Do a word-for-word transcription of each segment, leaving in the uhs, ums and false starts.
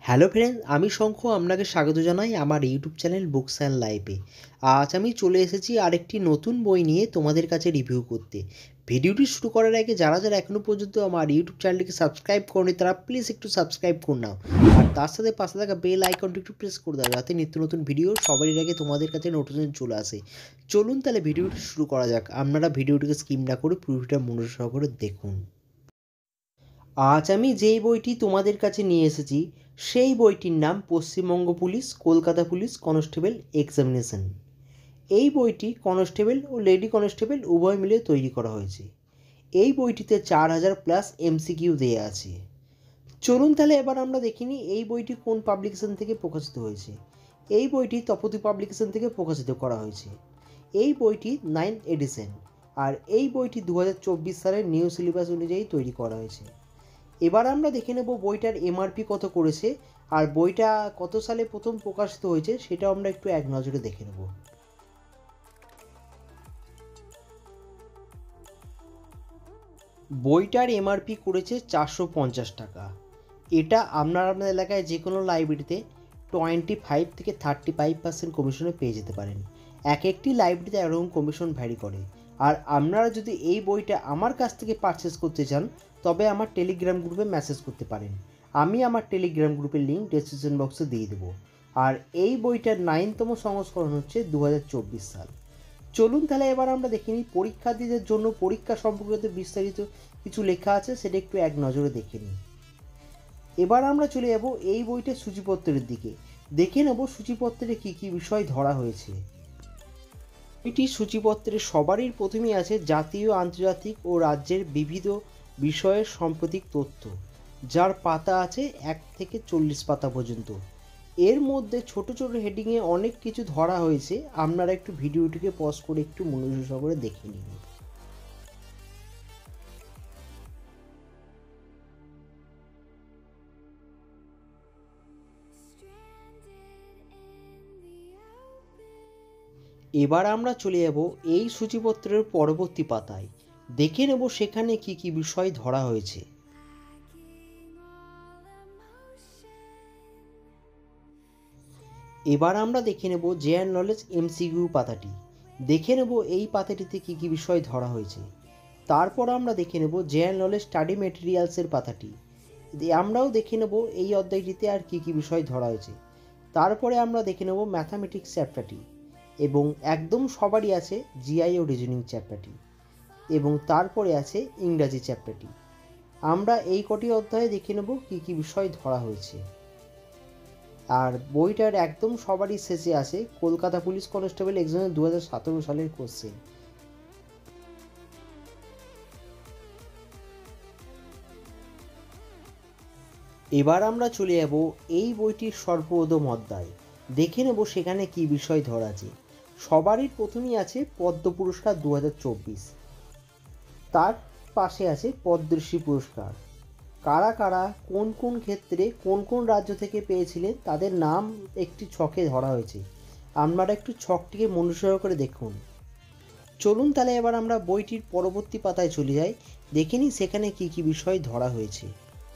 Hello friend, আমি শঙ্খ আপনাকে স্বাগত জানাই আমার ইউটিউব চ্যানেল বুকস অ্যান্ড লাইফে। আজ আমি চলে এসেছি আরেকটি নতুন বই নিয়ে তোমাদের কাছে রিভিউ করতে। ভিডিওটি শুরু করার আগে যারা যারা এখনও পর্যন্ত আমার ইউটিউব চ্যানেলটিকে সাবস্ক্রাইব করনি তারা প্লিজ একটু সাবস্ক্রাইব করে নাও, আর তার সাথে পাশে থাকা বেল আইকনটি একটু প্রেস করে দাও যাতে নিত্য নতুন ভিডিও সবারই আগে তোমাদের কাছে নোটিফিকেশন চলে আসে। চলুন তাহলে ভিডিওটি শুরু করা যাক। আপনারা ভিডিওটিকে স্কিপ না করে পুরো ভিডিওটা মনোযোগ সহকারে দেখুন। আজ আমি যেই বইটি তোমাদের কাছে নিয়ে এসেছি সেই বইটির নাম Paschimbanga police Kolkata police constable examination. এই বইটি কনস্টেবল ও লেডি কনস্টেবল উভয় মিলে তৈরি করা হয়েছে। এই বইটিতে চার হাজার প্লাস এমসিকিউ দেওয়া আছে। চলুন তাহলে এবার আমরা দেখিনি এই বইটি কোন পাবলিকেশন থেকে প্রকাশিত হয়েছে। এই বইটি তপতি পাবলিকেশন থেকে প্রকাশিত করা হয়েছে। এই বইটি নাইন এডিশন, আর এই বইটি দু হাজার চব্বিশ সালের নিউ সিলেবাস অনুযায়ী তৈরি করা হয়েছে। এবার আমরা দেখে নেব বইটার এমআরপি কত করেছে, আর বইটা কত সালে প্রথম প্রকাশিত হয়েছে সেটাও আমরা একটু এক নজরে দেখে নেব। বইটার এমআরপি করেছে চারশো পঞ্চাশ টাকা। এটা আপনার আপনার এলাকায় যে কোনো লাইব্রেরিতে টোয়েন্টি ফাইভ থেকে থার্টি ফাইভ পার্সেন্ট কমিশনে পেয়ে যেতে পারেন। এক একটি লাইব্রেরিতে এরকম কমিশন ভ্যারি করে। আর আপনারা যদি এই বইটা আমার কাছ থেকে পারচেস করতে চান তবে আমার টেলিগ্রাম গ্রুপে মেসেজ করতে পারেন। আমি আমার টেলিগ্রাম গ্রুপের লিঙ্ক ডেসক্রিপশন বক্সে দিয়ে দেবো। আর এই বইটার নাইনতম সংস্করণ হচ্ছে দু হাজার চব্বিশ সাল। চলুন তাহলে এবার আমরা দেখে নিই পরীক্ষার্থীদের জন্য পরীক্ষা সম্পর্কিত বিস্তারিত কিছু লেখা আছে, সেটা একটু এক নজরে দেখে নিই। এবার আমরা চলে যাব এই বইটার সূচিপত্রের দিকে। দেখে নেব সূচিপত্রে কী কী বিষয় ধরা হয়েছে। বইটির সূচিপত্রে সবারই প্রথমেই আছে জাতীয়, আন্তর্জাতিক ও রাজ্যের বিবিধ বিষয়ের সাম্প্রতিক তথ্য, যার পাতা আছে এক থেকে চল্লিশ পাতা পর্যন্ত। এর মধ্যে ছোট ছোট হেডিংয়ে অনেক কিছু ধরা হয়েছে, আপনারা একটু ভিডিওটিকে পজ করে একটু মনোযোগ সহকারে দেখে নিন। এবার আমরা চলে যাব এই সূচিপত্রের পরবর্তী পাতায়। দেখে নেব সেখানে কি কি বিষয় ধরা হয়েছে। এবার আমরা দেখে নেব জেনারেল নলেজ এমসিকিউ পাতাটি। দেখে নেব এই পাতাটিতে কি কি বিষয় ধরা হয়েছে। তারপর আমরা দেখে নেব জেনারেল নলেজ স্টাডি মেটেরিয়ালসের পাতাটি। আমরাও দেখে নেব এই অধ্যায়টিতে আর কি কি বিষয় ধরা হয়েছে। তারপরে আমরা দেখে নেব ম্যাথামেটিক্স চ্যাপ্টারটি, এবং একদম সবারই আছে জিআই ও রিজনিং চ্যাপ্টারটি, এবং তারপরে আছে ইংরাজি চ্যাপ্টারটি। আমরা এই কটি অধ্যায়ে দেখে নেব কি কি বিষয় ধরা হয়েছে। আর বইটার একদম সবারই শেষে আছে কলকাতা পুলিশ কনস্টেবল এক্সাম দু হাজার সতেরো সালের কোশ্চেন। এবার আমরা চলে যাব এই বইটির সর্বপ্রথম অধ্যায়। দেখে নেব সেখানে কি বিষয় ধরা আছে। সবারই প্রথমেই আছে পদ্ম পুরস্কার দু হাজার চব্বিশ, তার পাশে আছে পদ্মশ্রী পুরস্কার। কারা কারা কোন কোন ক্ষেত্রে কোন কোন রাজ্য থেকে পেয়েছিলেন তাদের নাম একটি ছকে ধরা হয়েছে। আপনারা একটু ছকটিকে মনোযোগ করে দেখুন। চলুন তাহলে এবার আমরা বইটির পরবর্তী পাতায় চলে যাই, দেখে নিই সেখানে কি কি বিষয় ধরা হয়েছে।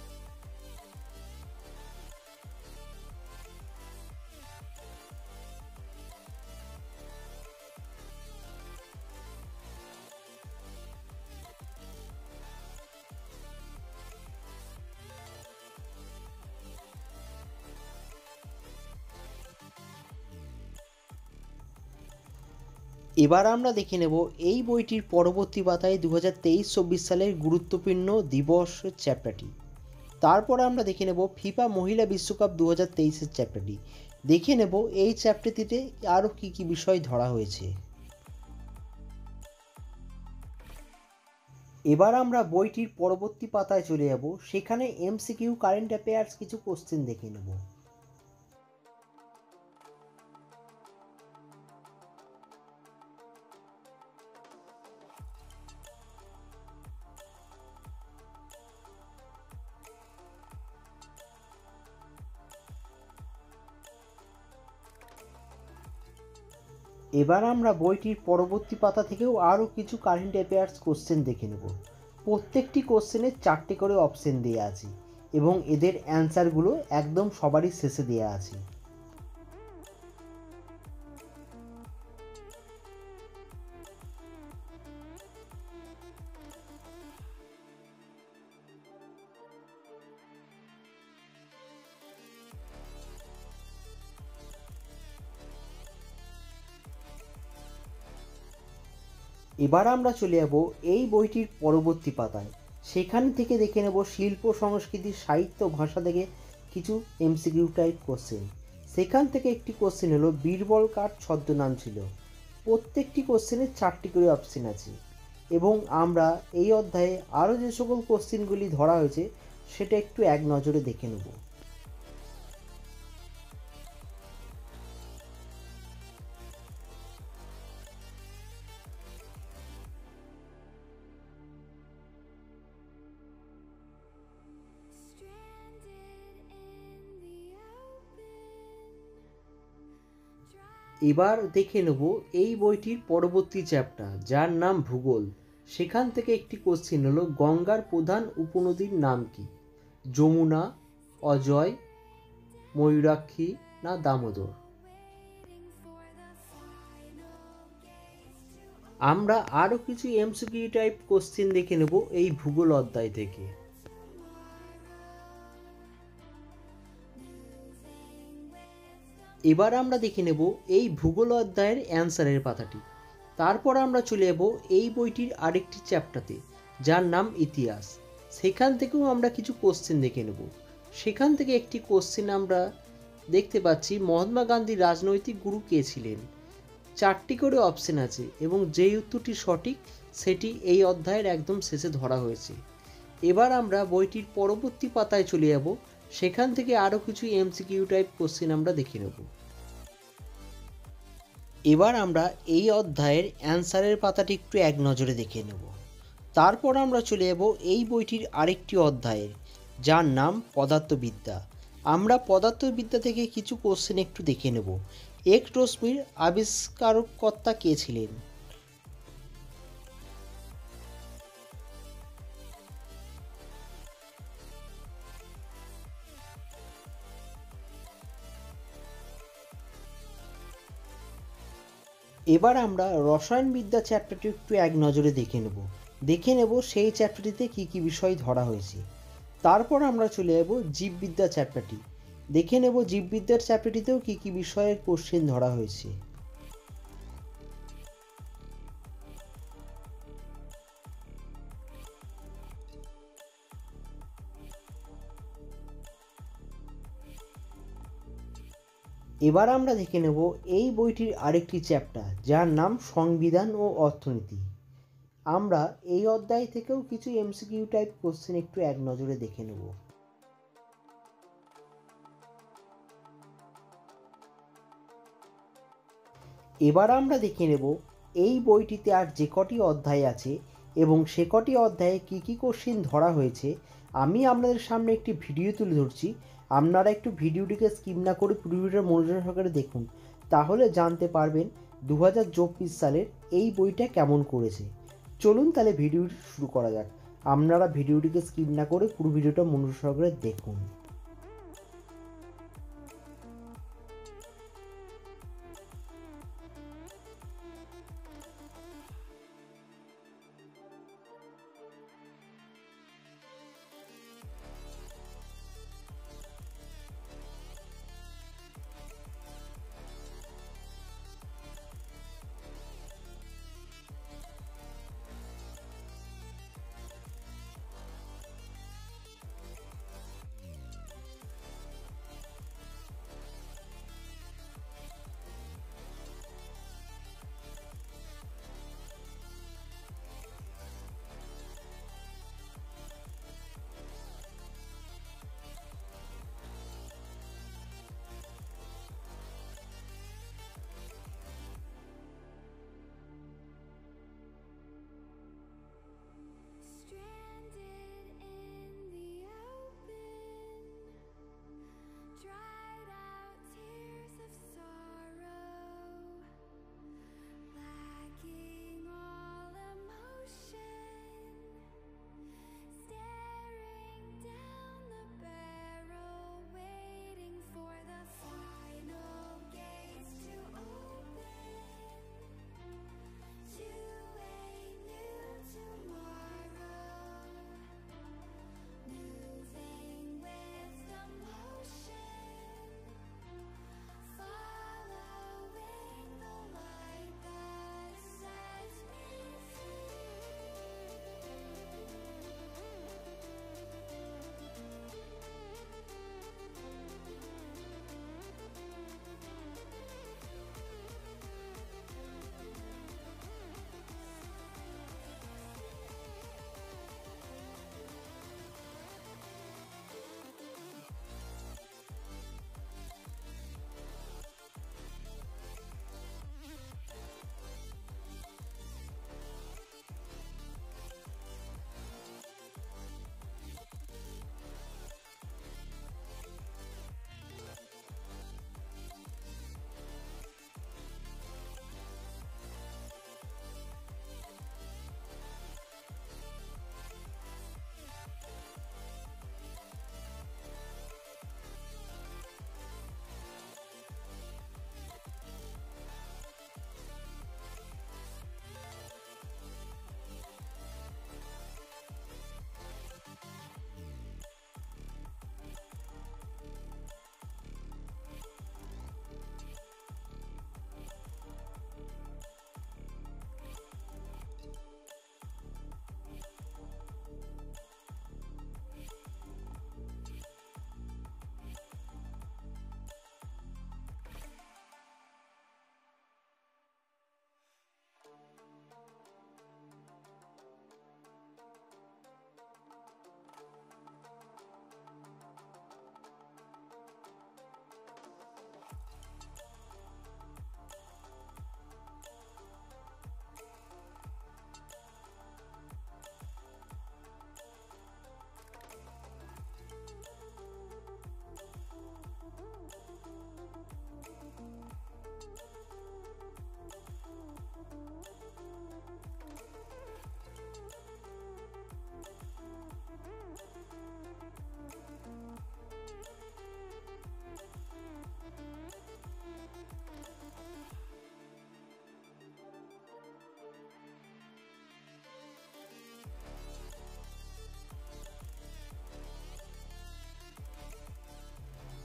এবার আমরা দেখে নেব এই বইটির পরবর্তী পাতায় দু হাজার তেইশ চব্বিশ সালের গুরুত্বপূর্ণ দিবস চ্যাপ্টারটি। তারপর আমরা দেখে নেব ফিফা মহিলা বিশ্বকাপ দু হাজার তেইশের চ্যাপ্টারটি। দেখে নেব এই চ্যাপ্টারটিতে আরও কী কী বিষয় ধরা হয়েছে। এবার আমরা বইটির পরবর্তী পাতায় চলে যাব, সেখানে এমসিকিউ কারেন্ট অ্যাফেয়ার্স কিছু কোশ্চেন দেখে নেব। এবার আমরা বইটির পরবর্তী পাতা থেকেও আরও কিছু কারেন্ট অ্যাফেয়ার্স কোশ্চেন দেখে নেব। প্রত্যেকটি কোশ্চেনের চারটে করে অপশন দেওয়া আছে। এবং এদের অ্যান্সারগুলো একদম সবারই শেষে দেওয়া আছে। এবার আমরা চলে যাব এই বইটির পরবর্তী পাতায়। সেখান থেকে দেখে নেব শিল্প সংস্কৃতি সাহিত্য ভাষা থেকে কিছু এমসিকিউ টাইপ কোশ্চেন। সেখান থেকে একটি কোশ্চেন হলো বীরবল কার ছদ্মনাম ছিল। প্রত্যেকটি কোশ্চেনের চারটি করে অপশন আছে এবং আমরা এই অধ্যায়ে আরও যে সকল কোশ্চেনগুলি ধরা হয়েছে সেটা একটু এক নজরে দেখে নেব। এবার দেখে নেব এই বইটির পরবর্তী চ্যাপ্টার, যার নাম ভূগোল। সেখান থেকে একটি কোশ্চেন হলো গঙ্গার প্রধান উপনদীর নাম কি? যমুনা, অজয়, ময়ূরাক্ষী না দামোদর? আমরা আরও কিছু এমসিকিউ টাইপ কোশ্চেন দেখে নেব এই ভূগোল অধ্যায় থেকে। এবার আমরা দেখে নেব এই ভূগোল অধ্যায়ের অ্যান্সারের পাতাটি। তারপর আমরা চলে যাব এই বইটির আরেকটি চ্যাপ্টারতে, যার নাম ইতিহাস। সেখান থেকেও আমরা কিছু কোশ্চেন দেখে নেব। সেখান থেকে একটি কোশ্চেন আমরা দেখতে পাচ্ছি, মহাত্মা গান্ধীর রাজনৈতিক গুরু কে ছিলেন? চারটি করে অপশন আছে এবং যেই উত্তরটি সঠিক সেটি এই অধ্যায়ের একদম শেষে ধরা হয়েছে। এবার আমরা বইটির পরবর্তী পাতায় চলে যাব। সেখান থেকে আরও কিছু এমসিকিউ টাইপ কোশ্চেন আমরা দেখে নেব। এবার আমরা এই অধ্যায়ের অ্যান্সারের পাতাটি একটু এক নজরে দেখে নেব। তারপর আমরা চলে যাব এই বইটির আরেকটি অধ্যায়ের, যার নাম পদার্থবিদ্যা। আমরা পদার্থবিদ্যা থেকে কিছু কোশ্চেন একটু দেখে নেব। এক্স রশ্মির আবিষ্কারকর্তা কে ছিলেন? এবার আমরা রসায়নবিদ্যা চ্যাপ্টারটি একটু এক নজরে দেখে নেব দেখে নেব সেই চ্যাপ্টারটিতে কী কী বিষয় ধরা হয়েছে। তারপর আমরা চলে যাব জীববিদ্যা চ্যাপ্টারটি, দেখে নেব জীববিদ্যার চ্যাপ্টারটিতেও কী কী বিষয়ের কোশ্চেন ধরা হয়েছে। এবার আমরা দেখে নেব এই বইটির আরেকটি চ্যাপ্টার, যার নাম সংবিধান ও অর্থনীতি। আমরা এই অধ্যায় থেকেও কিছু এমসিকিউ টাইপ কোশ্চেন একটু এক নজরে দেখে নেব। এবার আমরা দেখে নেব এই বইটিতে আর যে কটি অধ্যায় আছে এবং সে কটি অধ্যায়ে কী কী কোশ্চেন ধরা হয়েছে। আমি আপনাদের সামনে একটি ভিডিও তুলে ধরছি, আপনারা একটু ভিডিওটিকে স্কিপ না করে পুরো ভিডিওটা মনোযোগ সহকারে দেখুন, তাহলে জানতে পারবেন দু হাজার চব্বিশ সালের এই বইটা কেমন করেছে। চলুন তাহলে ভিডিওটি শুরু করা যাক। আপনারা ভিডিওটিকে স্কিপ না করে পুরো ভিডিওটা মনোযোগ সহকারে দেখুন।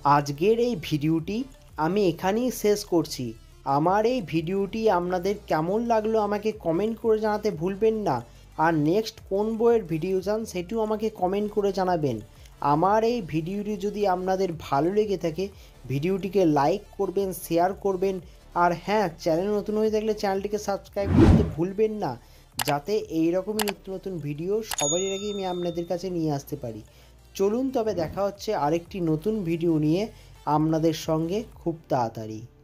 আজকের এই ভিডিওটি আমি এখানেই শেষ করছি। আমার এই ভিডিওটি আপনাদের কেমন লাগলো আমাকে কমেন্ট করে জানাতে ভুলবেন না। আর নেক্সট কোন বইয়ের ভিডিও চান সেটিও আমাকে কমেন্ট করে জানাবেন। আমার এই ভিডিওটি যদি আপনাদের ভালো লেগে থাকে ভিডিওটিকে লাইক করবেন, শেয়ার করবেন, আর হ্যাঁ, চ্যানেল নতুন হয়ে থাকলে চ্যানেলটিকে সাবস্ক্রাইব করতে ভুলবেন না, যাতে এই রকমই নিত্য নতুন ভিডিও সবারই আগে আমি আপনাদের কাছে নিয়ে আসতে পারি। চলুন তবে দেখা হচ্ছে আরেকটি নতুন ভিডিও নিয়ে আপনাদের সঙ্গে খুব তাড়াতাড়ি।